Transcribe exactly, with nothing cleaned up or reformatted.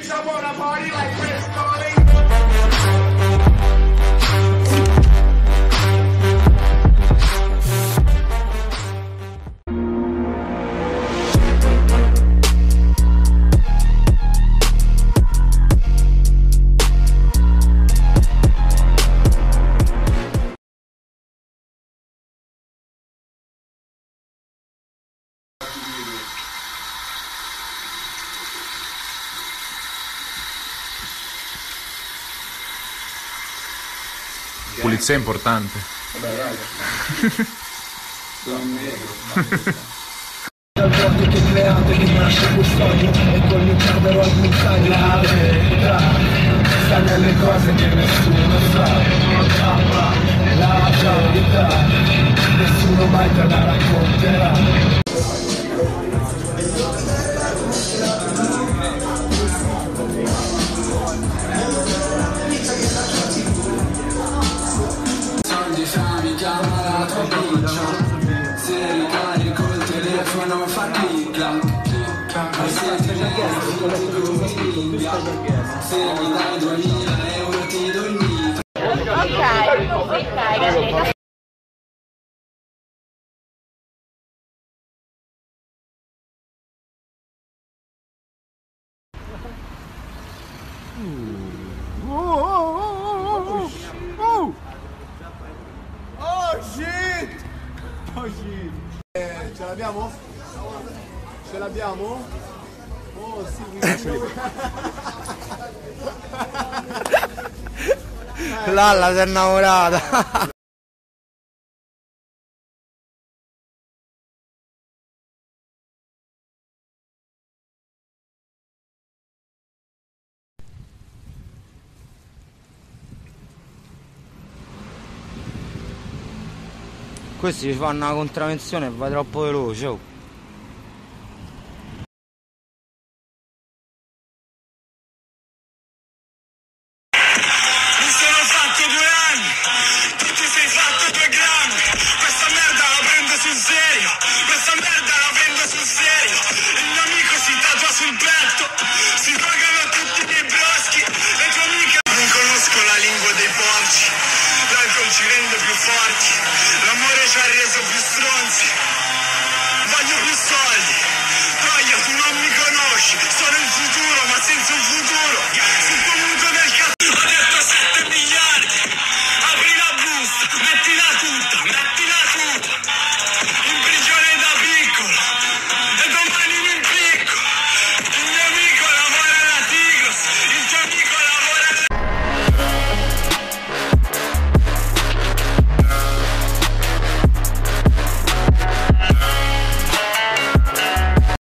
Pulizia è importante. Vabbè, raga. Sono negro. Dal vuoto che create che nasce custodio e con l'incadero al guinzaglio la verità sta nelle cose che nessuno sa. La verità nessuno mai te la racconterà. Mi chiama la tua biccia, se ricarico il telefono fa clic clac, e se ti rendi se mi dai duemila euro ti do il mito. Ok, ok ragazzi. Oh shit! Oh shit! Eh, ce l'abbiamo? Ce l'abbiamo? Oh sì, Lalla si è innamorata. Questi ci fanno una contravvenzione e va troppo veloce, oh.